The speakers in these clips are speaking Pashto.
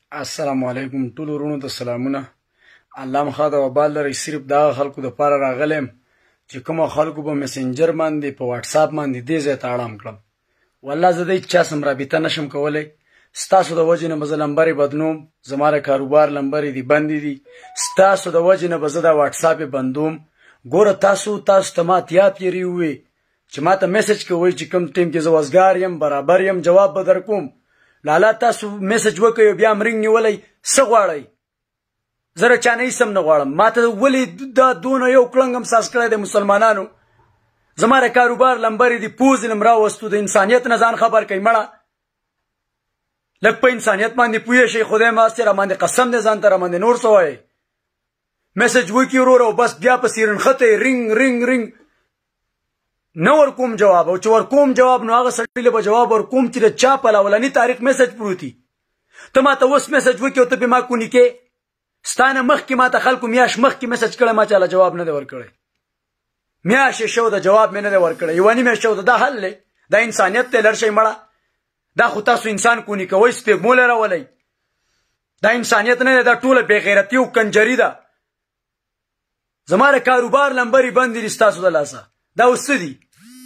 السلام علیکم ټول ورونو ته سلامونه. الله مخه د وبال لري صرف دا خلکو د پاره راغلم چې کوم خلکو په میسنجر باندې په واتس اپ باندې دې زه تاړم کړم. والله زه دې چا سم رابطه نشم کولای. ستاسو د وجه نه مزه لمبرې بدنوم، زماره کاروبار لمبرې دی بندې دي. ستاسو د وجه نه بزه د واتس اپ بندوم. ګوره تاسو ته ما تیات یری وي چې ما ته میسج کوي چې کوم ټیم کې زه وزګار یم، برابر یم، جواب به درکوم. لالا تاسو میسج وکړئ بیا مرنګ نیولای څه غواړئ؟ زه چا نه سم نه غواړم. ما ته ولې دا دونه یو کلنګم ساس کړی د مسلمانانو. زماره کاروبار لمبرې دی پوز لم راوستو د انسانیت نه ځان خبر کوي. مړه لږ په انسانیت باندې پوه شي. خدای ما سره باندې قسم دې ځان ته باندې نور څه وایي. میسج وکړي ورور او بس بیا په سیرن خطه رنګ رنګ رنګ نو ورکوم جواب. او چې ورکوم جواب نو هغه سړی له جواب ورکوم چې د چا په اولنی تاریخ میسج پروتي. ته ما ته اوس میسج وکړي او ته به ما کونی کې ستانه مخکې ما ته خلکو میاش مخکې میسج کړی ما چاله جواب نه دی ورکړی. میاش شو د جواب مې نه دی ورکړی. یو نیمه شو دا حل دی. دا انسانیت ته لړشي مړه. دا خو تاسو انسان کونی کوي سپېګمول راولئ. دا انسانیت نه دی. دا ټوله بې غیرتي او کنجري ده. زماره کاروبار لمبرې بندې دي ستاسو د لاسه. دا اوس څه دي؟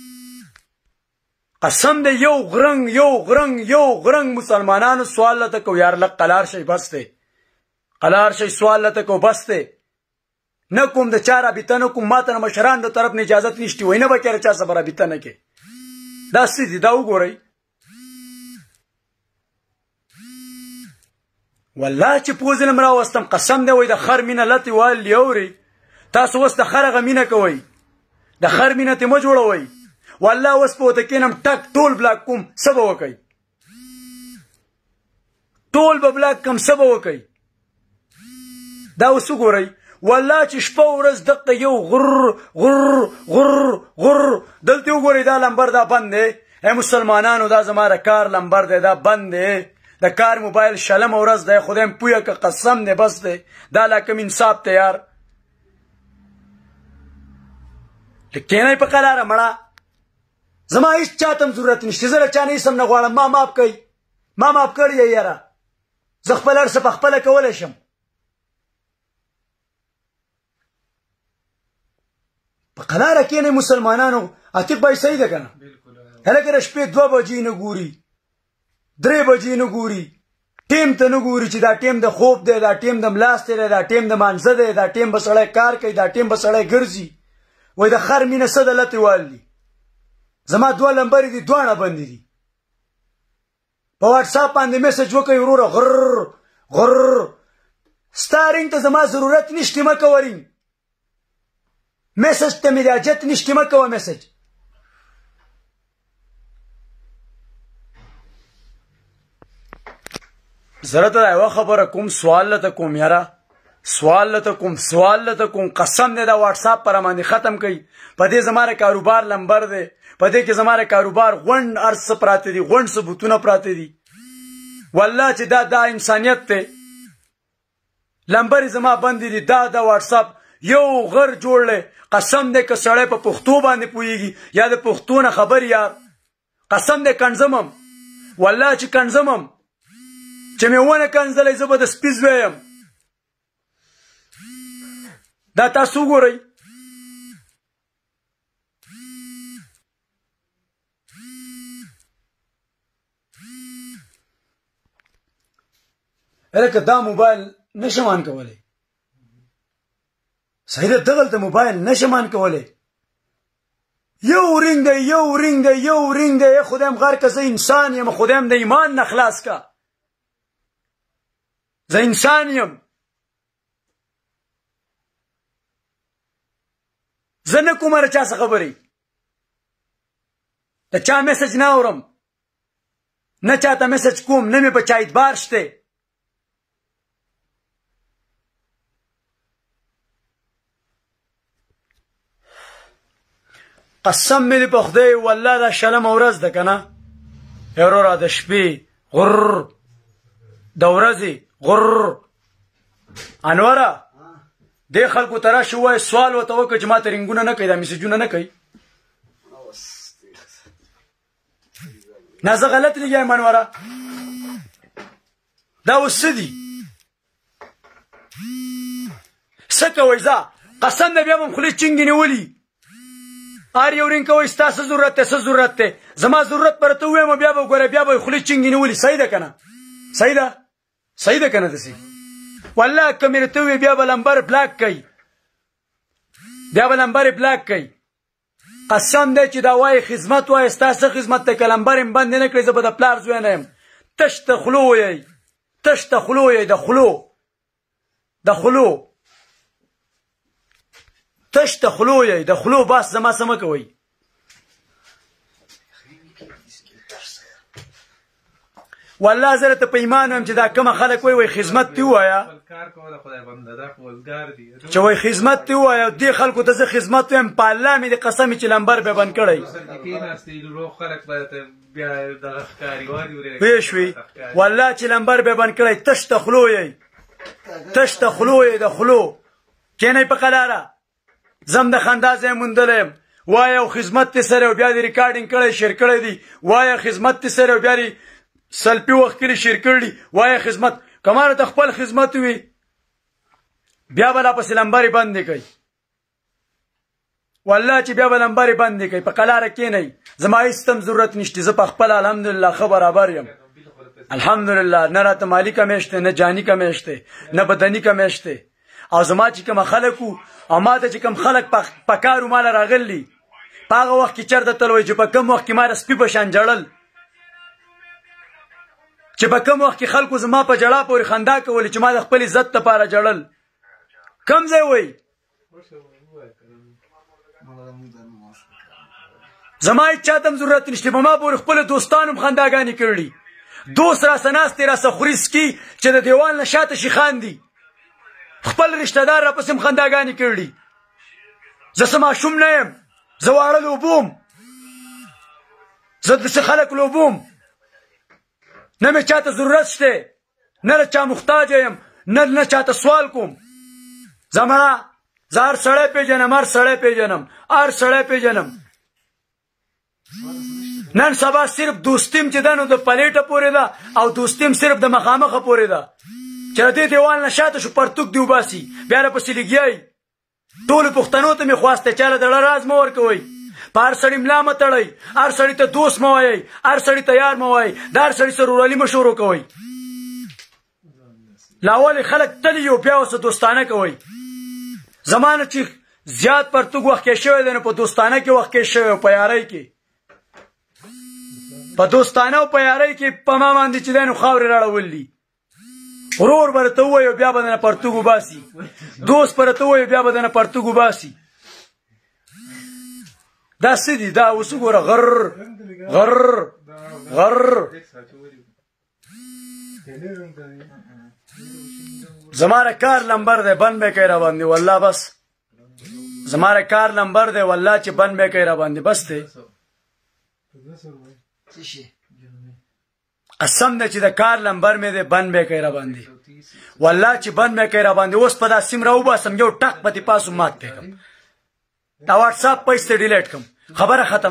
قسم دی یو غرنګ مسلمانانو سوال لته کو یار لک قلار شي بس دی. قلار شي سوال لته کو بس دی. نه کوم د چا رابطه نه کوم. ماته مشران د طرف نه اجازت نشته وای نه به کړه چا سره رابطه نه کې. دا څه دي؟ دا وګورئ. والله چې پوزلم راوستم قسم دی وای د خر مینه لته وال یوري. تاسو اوس د خر غمینه کوي. د خر مینه ته مو جوړوي. والله اوس په تکینم ټک ټول بلاک کوم سبا وکي. ټول به بلاک کوم سبا وکي. دا اوس وګورئ. والله چې شپه ورځ دغه یو غر دلته وګورئ. دا لمبر دا بند دی. اے مسلمانانو دا زماره کار لمبر دی. دا بند دی. د کار موبایل شلم ورځ دی. خدایم پویا که قسم دی بس دی. دا لکه انصاف ته یار کینای په قلاره مړه. زما هیڅ چاته ضرورت نشته. زه له چا نه سم نه غواړم. ما معاف کوي. ما معاف کړی یاره. زه خپل هر څه په خپله کولی شم. په قلاره کینئ مسلمانانو. عتیق بای صحیح ده که نه؟ هلکه د شپې 2 بجې نه ګوري، 3 بجې نه ګوري، ټیم ته نه ګوري چې دا ټیم د خوب دی، دا ټیم د ملاستې دی، دا ټیم د مانځه دی، دا ټیم به سړی کار کوي، دا ټیم به سړی ګرځي. وای د خر مینه څه د لتې وال دي. زما 2 لمبرې دي دواړه بندې دي. په واټس اپ باندې میسج وکړئ وروره غر ستا رینګ ته زما ضرورت نشته. مه کوه رینګ. میسج ته مې د حاجت نشته. مه کوه میسج. زه راته یوه خبره کوم. سوال لته کوم یاره. سوال لته کوم. قسم دی دا واټس اپ پر باندې ختم کړئ. په دې زماره کاروبار لمبر دی. په دې کې زماره کاروبار غونډ ارس پراته دي. غونډ ثبوتونه پراته دي. والله چې دا انسانیت ته لمبرې زما بندې دي. دا واټس اپ یو غر جوړلی. قسم دی که سړی په پښتو باندې پوهېږي یا د پښتو نه خبر یار قسم دی کنځمم. والله چې کنځمم چې مې ونه کنځلی زه به د سپي زوی یم. دا تاسو وګورئ. هلکه دا موبایل نشم آن کولی. صحیح ده دغلته موبایل نشم آن کولی. یو رینګ دی. خدایم غر که زه انسان یم. خدایم د ایمان نه خلاص که. زه انسان یم. زه نه کومه له چا څه خبرې. د چا میسج نه اورم. نه چاته میسج کوم. نه مې په چا اعتبار شته. قسم مې دې په خدای والله دا شلمه ورځ ده که نه. وروره د شپې غر د ورځې غر. انوره دې خلکو ته راشي ووایه سوال ورته وکړه چې ما ته رینګونه نه کوي. دا میسجونه نه کوي. نه زه غلط لګیا یم انوره. دا اوس څه دي څه کوئ ځه قسم دی بیا به م خولې چینګې نیولي هر یو رنګ کوئ ستا څه ضرورت دی څه ضرورت دی زما ضرورت به راته ووایم بیا به ګوره بیا به یې خولې چینګې نیولي صحیح ده که نه صحیح ده صحیح ده که نه داسې والله که مې راته ووایې بیا به لمبر بلاک کوي بیا به لمبر بلاک کوي قسم دی چې دا وایي خدمت وایي ستا څه خدمت دی که لمبر یې بند نه کړې زه به د پلار زوی نه یم تش د خولو وایئ تش د خولو وایئ د خولو د خولو تش د خولو وایئ د خولو بس زما څه مه کوئ والله زه راته په ایمان وایم چې دا کومه خلک وایي خدمت دې ووایه چې وایي خدمت دې ووایه دې خلکو ته زه خدمت وایم په الله مې دې قسم چې لمبر به بند کړی پوه شوې والله چې لمبر به بند کړی تش د خولو وایئ تش د خولو وایئ د خولو کښېنئ په قلاره زم د خندا ځای موندلی یم وایه او خدمت دې سره او بیا دې ریکارډینګ کړی شیر کړی دی وایه خدمت دې سره او بیا دې سلپي وخت کې شیر کړي وایه خدمت که ما راته خپل خدمت وي بیا به لا پسې لمبرې بندې کوي والله چې بیا به لمبرې بندې کوي په قلاره کښېنئ زما هېڅ تم ضرورت نشته زه په خپله الحمدلله ښه برابر یم الحمدلله نه راته مالي کمیش دی نه جاني کمیش دی نه بدني کمیش دی او زما چې کومه خلک وو او ما ته چې کوم خلک په کار و ماله راغلي په هغه وخت کې چېرته تل وایي چې په کوم وخت کې ما د سپي په شان جړل چې په کوم وخت کې خلکو زما په جړا پورې خندا کولې چې ما د خپل عزت لپاره جړل کوم ځای وایي زما هېڅ چا ته هم ضرورت نشته په ما پورې خپلو دوستانو هم خنداګانې کړي دوست راسه ناست دی راسه خوري څکي چې د دیوال نه شاته شي خاندي خپل رشته دار راپسې هم خنداګانې کړي زه څه ماشوم نه یم زه واړه لوبوم زه داسې خلک لوبوم نه مې چاته ضرورت شته نه له چا محتاج یم نه چاته سوال کوم زما زه هر سړی پېژنم هر سړی پېژنم هر سړی پېژنم نن سبا صرف دوستیم چې ده نو د پلیټه پورې ده او دوستیم صرف د مخامخه پورې ده چې د دې دیوال نه شاته شو پرتوک دې وباسي بیا راپسې لګیایي ټولو پښتنو ته مې خواست دی چا له زړه راز مه ورکوئ په هر سړي ملا مه تړئ هر سړي ته دوست مه وایئ هر سړي ته یار مه وایئ د هر سړي سره ورورولي مه شروع کوئ لا ولې خلک تل یو بیا ورسره دوستانه کوئ زما نه چې زیات پرتوک وخت کې شوی دی نو په دوستانه کې وخت کې شوی او په یارۍ کې په دوستانه او په یارۍ کې په ما باندې چې دی نو خاورې راړول دي ورور به راته ووایي بیا به دنه پرتوک وباسي دوست به راته ووایي بیا به دنه پرتوک وباسي دا څه دي دا اوس وګوره غر غر غر زما کار لمبر دی بند به کوي را باندې والله بس زما کار لمبر دی والله چې بند به کوي را باندې بس دی قسم دی چې د کار لمبر مې دی بند به کوي را باندې والله چې بند به کوي را باندې اوس په دا سیم راوباسم یو ټک پتې پاسو مات کړم دا واتساپ پیسې ډیلیټ کړم خبره ختم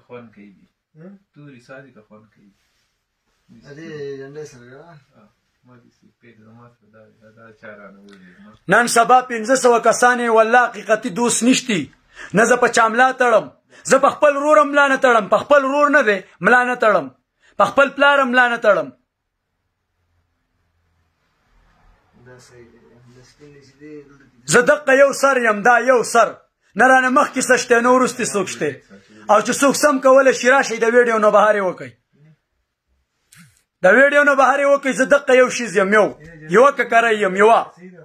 نن سبا 500 کسان والله حقیقتي دوست نشتی نه زه په چا ملا تړم زه په خپل ورور ملا نه تړم په خپل ورور نه دی ملا نه تړم په خپل پلار ملا نه تړم زه دقه یو سر یم دا یو سر نه رانه مخکې څه شته نه وروستې څوک شته او چې څوک سم کولی شي راشئ د ویډیو نه بهر یې وکئ د ویډیو نه بهر یې وکئ زه دقه یو شیز یم یوه ککره یم یوه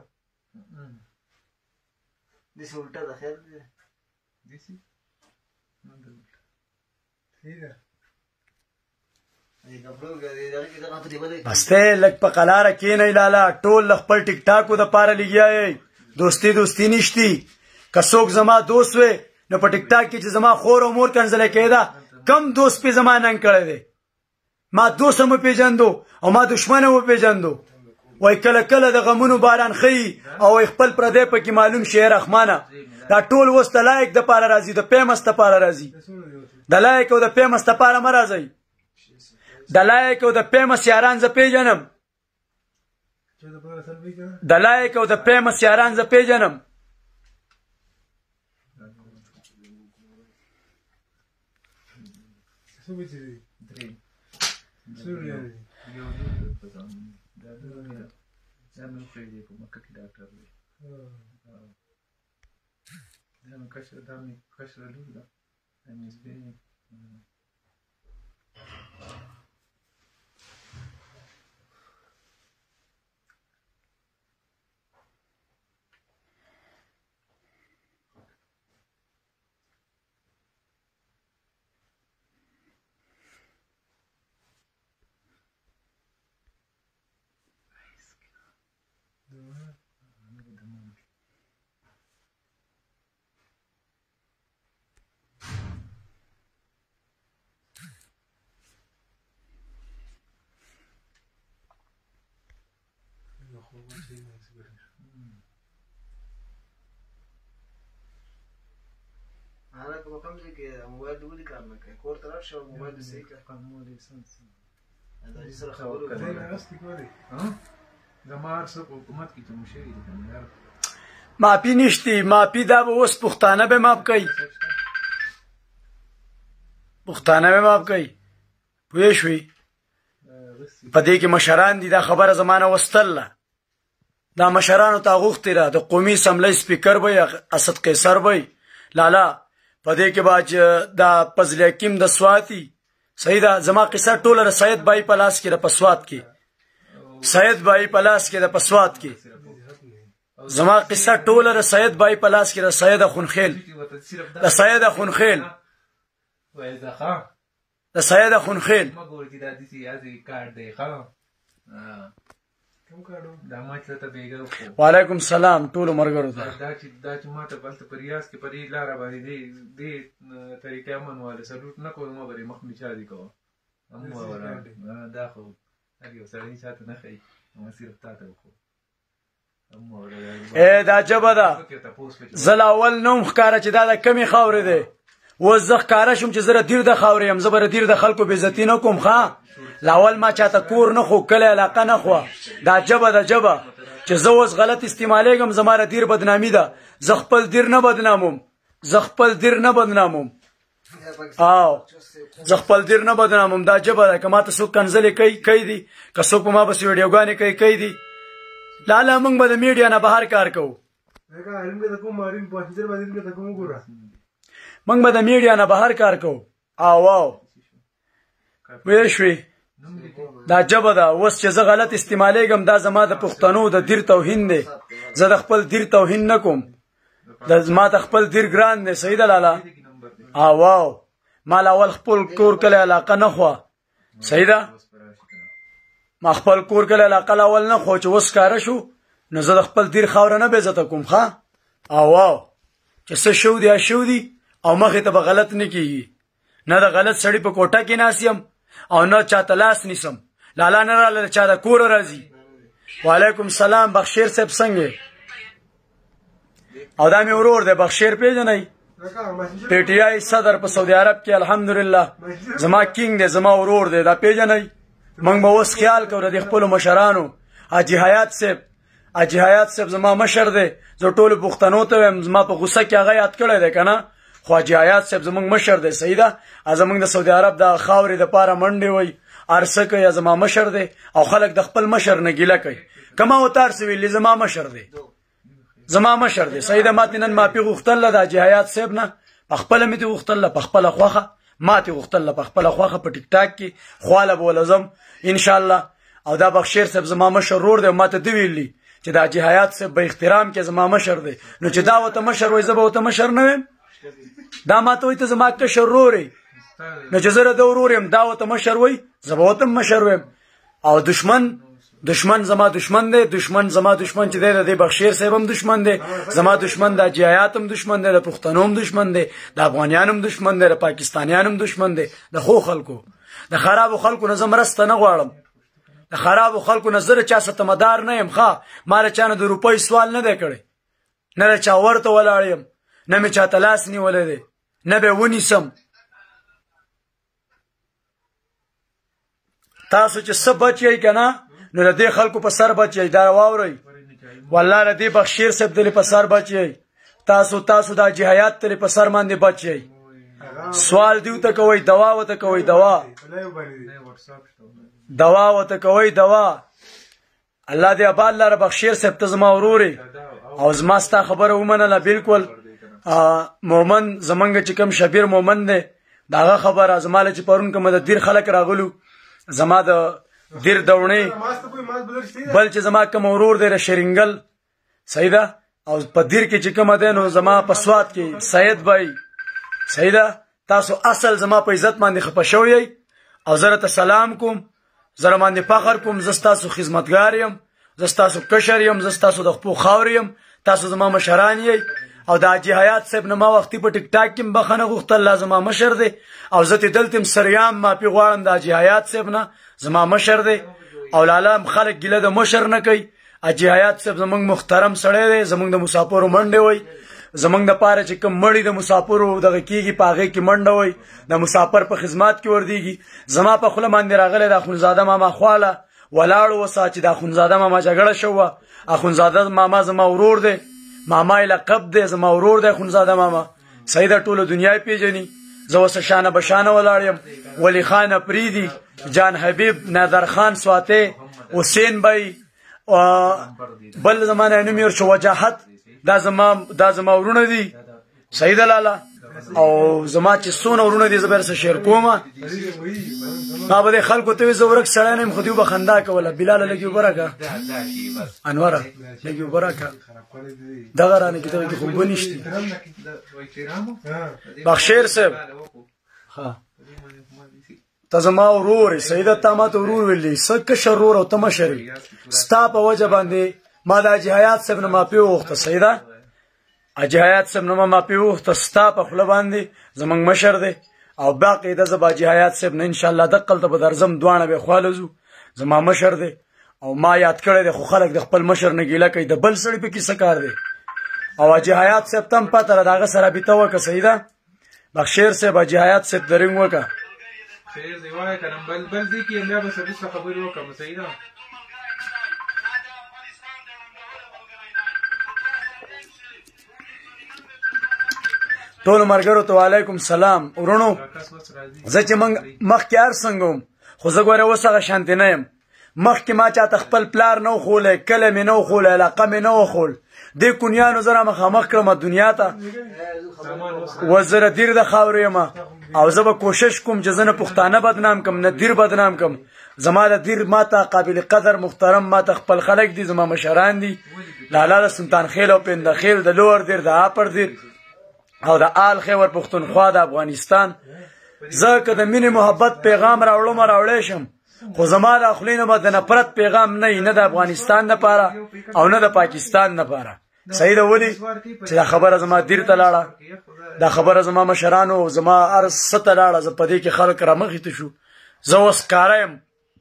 بس ته لږ په قلاره کښېنئ لاله ټول له خپل ټیک ټاکو دپاره لګیا یئ دوستي نشتي که څوک زما دوست وی نو په ټیک ټاک کې چې زما خور او مور کنځلی کېده کم دوست پې زما ننګ کړی دی ما دوست هم وپېژندو او ما دشمن هم وپېژندو وایي کله کله د غمونو باران ښیي او وایي خپل پردی پکې معلوم شي رحمانه دا ټول اوس د لایک دپاره راځي د پیمس دپاره راځي د لایک او د پیمس دپاره مه راځئ د لایک او د پیمس یاران زه پېژنم د لایک او د فیمس یاران زه پیژنم. انا کوم کوم ځای کې موبایل د ولي کار نه کوي کور ته راشه موبایل دې صحیح کړه قانون دې سنس دا چې سره خبرو کوي نه راستي کوي ها زمار څه حکومت کې ته مشي دي یار ماپی نشتی ماپی دا به اوس پښتانه به ماپ کوي پښتانه به ماپ کوي پوه شوي په دې کې مشران دي دا خبره زمانه وستله دا مشرانو ته غوښتي را د قومي اسمبلی سپیکر به اسد قیصر به لالا په دې کې باج دا فضل حکیم د سواتی صحیح ده زما قصه ټوله سید بای پلاس کې د پسوات کې سید بای پلاس کې د پسوات کې زما قصه ټوله سید بای پلاس کې د سید خونخیل د سید خونخیل د سید خونخیل وعلیکم السلام ټول مرګرو ته دا چې ماته بلته پریاس کې پرې لار باندې دې طریقې منواله سلوټ نه کوم بری مخ می چا دي کو هم وره دا خو هغه سړی ساته نه خي نو صرف تاسو خو هم وره دا جبه ده زل اول نوم ښکارا چې دا کمی خاورې ده و زه ښکارا شم چې زره دیر د خاورې هم زبر دیر د خلکو به عزت نه کوم ښا لاول ما چاته کور نه خو کله علاقه نه خو دا جبه ده جبه چې زه اوس غلط استعمالېږم زماره دیر بدنامي ده زه خپل دیر نه بدناموم زه خپل دیر نه بدناموم او زه خپل دیر نه بدناموم دا جبه ده که ماته څوک کنځلې کوي دي که څوک په ما پسې ویډیوګانې کوي دي لاله موږ به د میډیا نه بهر کار کوو موږ به د میډیا نه بهر کار کوو او واو وې شوي دا جبه ده اوس چې زه غلط استعمالېږم دا زما د پښتنو د دیر توهین دی زه د خپل دیر توهین نه کوم ما ته خپل دیر ګران دی صحیح ده لالا او واو ما اول خپل کور کله علاقه نه خوا صحیح ده ما خپل کور کله علاقه اول نه خو چې اوس کاره شو نو زه د خپل دیر خاوره نه بېزته کوم ښه او واو چې څه شو دی شو دی او مخې ته به غلط نه کیږي نه د غلط سړی په کوټه کې ناست یم او نه چاته لاس نیسم لالا نه راله چا د کوره راځي وعلیکم السلام بخشیر صاحب څنګه او دا مې ورور دی بخشیر پیژنئ پی ټی آی صدر په سعودي عرب کې الحمدلله زما کینګ دی زما ورور دی دا پیژنئ موږ به اوس خیال کوو د خپلو مشرانو حاجي حیات صاحب زما مشر دی زه ټولو پښتنو ته وایم زما په غوسه کې هغه یاد کړی دی که نه خو حاجي حیات صاحب زموږ مشر دی صحیح ده زموږ د سعودي عرب د خاورې دپاره منډې وی ارسه کوي زما مشر دی او خلک د خپل مشر نه ګیله کوي که ما ورته هر څه ویلي زما مشر دی صحیح ده ماتې نن مافي غوښتله د حاجي حیات صاحب نه په خپله مې ترې غوښتله په خپله خوښه ما ترې غوښتله په خپله خوښه په ټیک ټاک کې خواله به ولزم انشاءالله او دا بخشیر صاحب زما مشر ورور دی ما ته ده ویلي چې د حاجي حیات صاحب به احترام کې زما مشر دی نو چې دا ورته مشر وایي زه به ورته مشر نه ویم دا ماته وایي ته زما کشر ورور یې نو چې زه د ورور یم دا ورته مشر وایي زه به ورته مشر ویم او دشمن زما دشمن دی زما دشمن چې دی د دې بخشیر صاحب هم دشمن دی زما دشمن د حاجي حیات هم دشمن دی د پښتنو هم دشمن دی د افغانیان هم دشمن دی د پاکستانیان هم دشمن دی د ښو خلکو د خرابو خلکو نه زه مرسته نه غواړم د خرابو خلکو نه زه د چا څه تمدار نه یم ښه ما له چا نه د روپۍ سوال نه دی کړی نه د چا ورته ولاړ یم نه مې چاته لاس نیولی دی نه به یې ونیسم تاسو چې څه بچ یئ که نه نو د دې خلکو په سر بچي دا واورئ والله د دې بخشیر صاحب دلې په سر بچي تاسو دا جهایات تلې په سر باندې بچي سوال دیو ته کوي دوا وته کوي دوا وته کوي دوا الله دې ابا الله رب بخشیر صاحب ته زما وروري او زما ستا خبره ومنله بالکل مومن زمنګ چې کوم شبیر مومن دی داغه خبره زماله چې پرون کوم د دیر خلک راغلو زما د دیر دونې بل چې زما کوم ورور دی شرینګل سیدا او په دیر کې چې کوم دی نو زما په سواد کې سید بای سیدا تاسو اصل زما په عزت باندې خپه شوی او زه ته سلام کوم زه باندې فخر کوم زه تاسو خدمتګار یم زه تاسو کشر یم زه تاسو د خپل خاور یم تاسو زما مشران یې او د حاجی حیات صاحب نه ما وختي په ټیک ټاک کې بخنه غوښتل لازم مشر دی او زه ته دلتم سریام ما پی غواړم د حاجی حیات صاحب نه زما مشر دی او لاله خلک ګله د مشر نه کوي حاجی حیات صاحب زمونږ محترم سړی دی زمونږ د مسافرو منډه وای زمونږ د پاره چې کوم مړی د مسافرو دغه کیږي پاغه کې منډه وای د مسافر په خدمات کې وردیږي زما په خله باندې راغله د اخونزاده ماما خواله ولاړ وسا چې د اخونزاده ماما جګړه شو اخونزاده ماما زما ورور دی ماما لقب دی زما ورور دی اخونزاده ماما سیده ټوله دنیا پیژني زه وس شانه بشانه ولاړم ولی خان افریدی جان حبیب نادر خان سواته حسین بای بل زمانه نوم یې شو وجاهت دا زما ورونه دي سید لالا او زما چې سونه ورونه دي زبر سره شیر کومه ما به خلکو ته زورک سړی نه خو دیو بخندا کوله بلال لګي برکه انور لګي برکه دغه رانه کې ته خو بنشتي بخشیر صاحب ها ته زما ورور سیده تا ما ته ورور ویلی سکه شرور او تمشری ستا په وجه باندې ما د جهایات صاحب نه ما پیوخته سیده جهایات صاحب نه ما پیوخته ستا په خپل باندې زمنګ مشر دی او باقی د زبا جهایات صاحب نه ان شاء الله دقل ته بدرزم دوانه به خوالزو زما مشر دی او ما یاد کړی دی خو خلک د خپل مشر نه ګیله کوي د بل سړي په کې سکار دی او جهایات صاحب تم پته داغه سره بیته وکه سیده بخشیر صاحب جهایات صاحب درنګ وکه خیر دی وای کنه بل دی کې الله به سبي خبرې وکم سیده ټول مرګرو ته وعلیکم سلام ورونو زه چې مخ کې ار څنګه خو زه ګوره وسغه شانتی نه یم مخکې ما چاته خپل پلار نه وښولی کلی مې نه وښولی علاقه مې نه وښول دې کونیانو زه رامخامخ کړم دنیا ته و زه د دیر د خاورې یم او زه به کوشش کوم چې زه نه پښتانه بدنام کم نه دیر بدنام کم زما د دیر ما ته قابل قدر محترم ما ته خپل خلک دي زما مشران دي لالا د سلطان خیل او پنده خیل د لور دیر د اپر دیر او د آل خیور پښتونخوا د افغانستان زه که د مینې محبت پیغام راوړی شم خو زما د خولې نه به د نفرت پیغام نه د افغانستان دپاره او نه د پاکستان دپاره صحیح ده ولې چې دا خبره زما دیر ته لاړه دا خبره زما مشرانو زما هر څه ته لاړه زه په دې کې خلک رامخې ته شو زه اوس ښکاره یم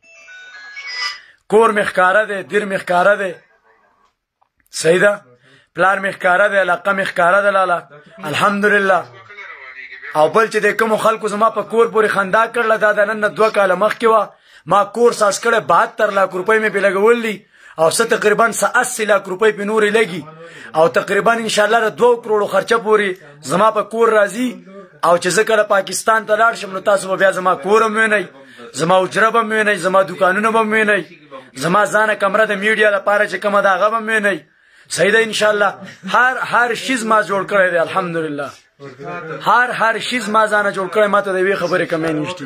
کور مې ښکاره دی دیر مې ښکاره دی صحیح ده پلار مې ښکاره دی علاقه مې ښکاره ده لاله الحمدلله او بل چې د کومو خلکو زما په کور پورې خندا کړله دا د نن 2 کاله مخکې وه ما کور ساز کړی 72 لک روپۍ مې پې لګولی او څه تقریبا 80 لک روپۍ پې نورې لګي او تقریبا انشاءالله د 2 کروړو خرچه پورې زما په کور راځي او چې زه کله پاکستان ته لاړ شم نو تاسو به بیا زما کور هم وینئ زما اجره به هم وینئ زما دوکانونه به هم وینئ زما ځانه کمره د میډیا لپاره چې کومه ده هغه به هم وینئ صحیح ده انشاءالله هر شیز ما جوړ کړی دی الحمدلله هر شیز ما ځانه جوړ کړی ما ته د یوې خبرې کمی نشتي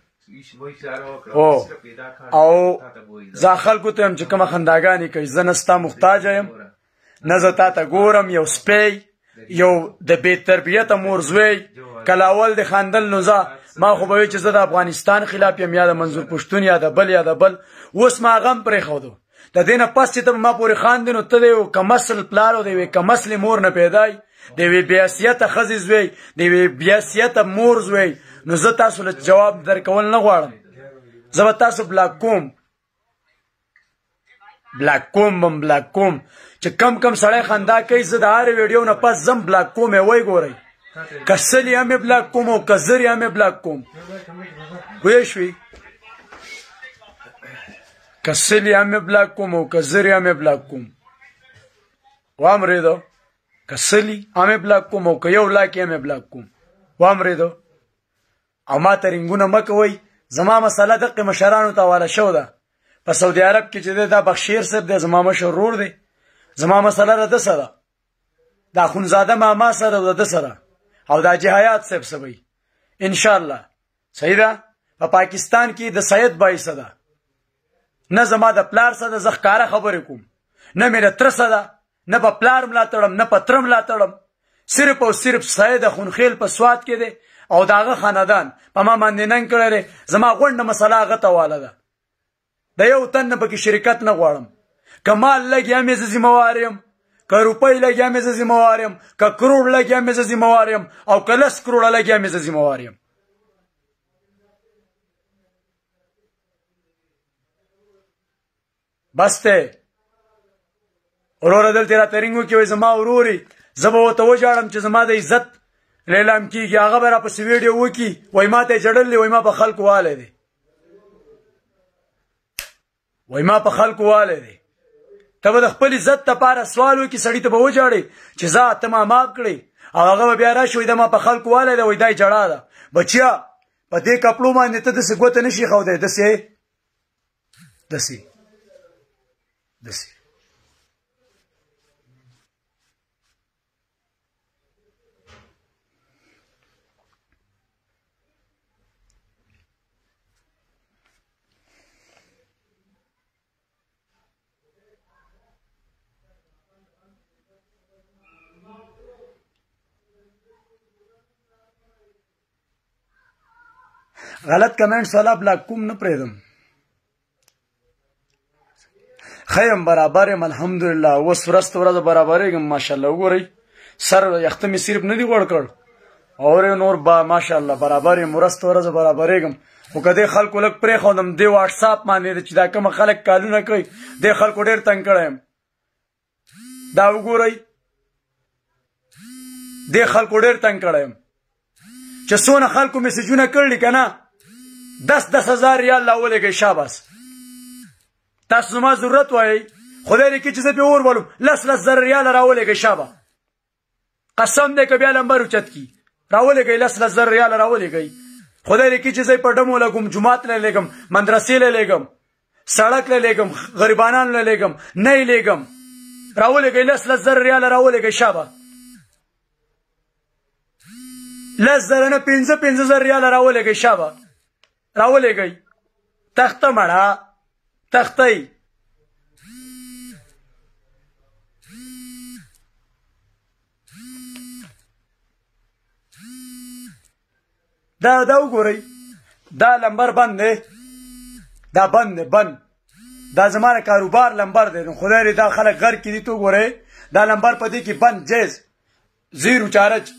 او زه خلکو ته یم چې کومه خنداګانې کوي زه نه ستا محتاجه یم نه زه تا ته ګورم یو سپی یو د بې تربیته مور زوی کله اول د خندل نو زه ما خو به وی چې زه د افغانستان خلاف یم یا د منظور پښتون یا د بل اوس ما غم پرېښودو د دې نه پس چې ته ما پورې خاندې نو ته د یو کمسل پلار او د یوې کمسلې مور نه پیدای د یوې بېحیثیته ښځې زوی د یوې بېحیثیته مور زوی نو زه تاسو له جواب درکول نه غواړم زه به تاسو بلاک کوم چې کم سړی خندا کوي زه د هرې ویډیو نه پس زم بلاک کوم یې وی ګورئ که سل یې هم یې بلاک کوم او که زر یې هم یې بلاک کوم پوه شوې که سلی هم بلاک کوم او که زری هم بلاک کوم وامریدو که سلی هم بلاک کوم او که یو لاک هم بلاک کوم وامریدو او ما ته رنګونه مه کوئ زما مسله دقې مشرانو ته حواله شو ده په سعودي عرب کې چې دی دا بخشیر صاحب دی زما مشر ورور دی زما مسله د ده سره د اخونزاده ماما سره او د ده سره او دا جهایات صاحب سوی انشاءالله صحیح ده په پاکستان کې د سید بای سره نه زما د پلار سره زه ښکاره خبرې کوم نه مې د تره سره نه په پلار ملاتړم نه په تره ملاتړم صرف او صرف سید خونخیل په سوات کې دی او د هغه خاندان په ما باندې ننګ کړی دی زما غونډه مسله هغه ته واله ده د یو تن نه پکې شرکت نه غواړم که مال لګي هم یې زه ذمهوار یم که روپۍ لګي هم یې زه ذمهوار یم که کروړ لګي هم یې زه ذمهوار یم او که 10 کروړه لګي هم یې زه ذمهوار یم بس دی وروره دلته راته رینګ وکړي وایي زما وروري زه به ورته وژاړم چې زما د عزت لیلام کېږي هغه به راپسې ویډیو وکړي وایي ما ته یې جړل دی وایي ما په خلکو والی دی وایي ما په خلکو والی دی ته به د خپل عزت دپاره سوال وکړي سړي ته به وژاړې چې ځه ته ما معاف کړې او هغه به بیا راشي وایي دا ما په خلکو والی دی وایي دا یې جړا ده بچیا په دې کپړو باندې ته داسې ګوته نه شي ښودی داسې غلط کمنټس والا بلاک کوم نه پرېږدم خیم برابر یم الحمدلله اوس ورځ ته ورځ برابرېږم ماشاءالله وګورئ سر یخته مې صرف نه دی غوړ کړ او نور با ماشاءالله برابر یم ورځ ته ورځ برابرېږم خو که دې خلکو لږ پرېښودم دې واټساپ باندې چې دا کومه خلک کالونه کوي دې خلکو ډېر تنګ کړی یم دا وګورئ دې خلکو ډېر تنګ کړی یم چې څونه خلکو میسیجونه کړلي که نه 10,000 ریال راولېږئ شاباس تاسو زما ضرورت وایئ خدای دې کړي چې زه پرې اور ولم 10,000 ریال راولېږئ شابه قسم دی که بیا لمبر اوچت کي راولېږئ 10,000 ریال راولېږئ خدای دې کړي چې زه په ډمو لګم جومات له لېږم مدرسې له لېږم سړک له لېږم غریبانانو له لېږم نه یې لېږم راولېږئ 10,000 ریال راولېږئ شابه 10,000 نه 15,000 ریال راولېږئ شابه راولېږئ تخته مړه تختئ دا وګورئ دا لمبر بند دی دا بند دی بند دا زما د کاروبار لمبر دی نو خدای دې دا خلک غر کړي دي ته وګورئ دا لمبر په دې کې بند جیز 0 چارج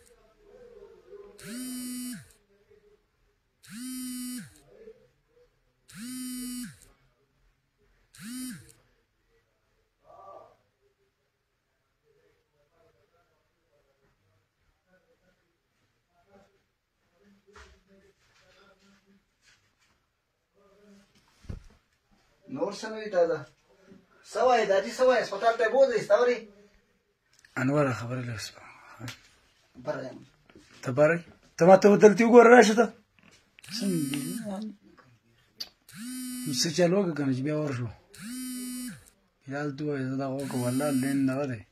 نور څه تازه سوای دادی سوای هسپتال ته بوځي ستوري انوار خبره لس برم ته باري ته ماته ودلتي وګور راشه ته څنګه څه چالو کنه چې بیا ورشو یال دوه دا وګ والله لین نه ده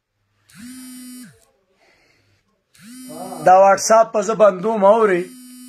دا واتس اپ په زبندو موري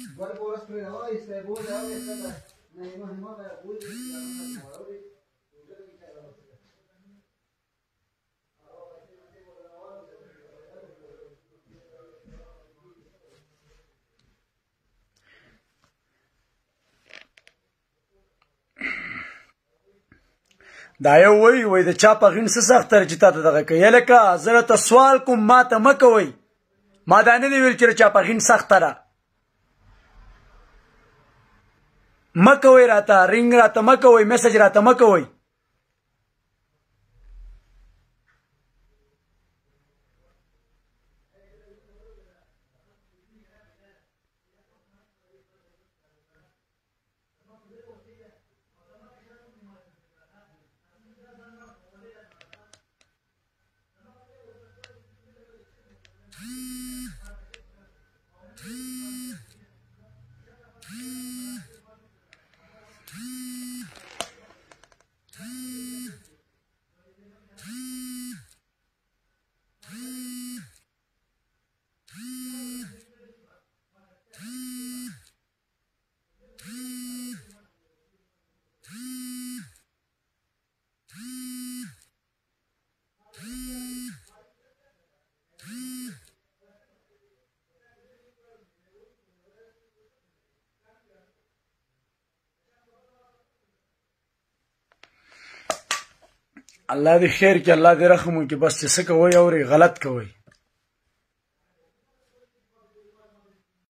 دا یو وای د چا په غین څه سخت تر چې تاسو دغه کوي لکه زه ته سوال کوم ما ته مکوي ما دا نه ویل چې چا په غین سخت تر مکوي راته رینګ راته مکوي میسج راته مکوي الله دې خیر کې، الله دې رحم وکړي. بس چې څه کوئ اورئ غلط کوئ.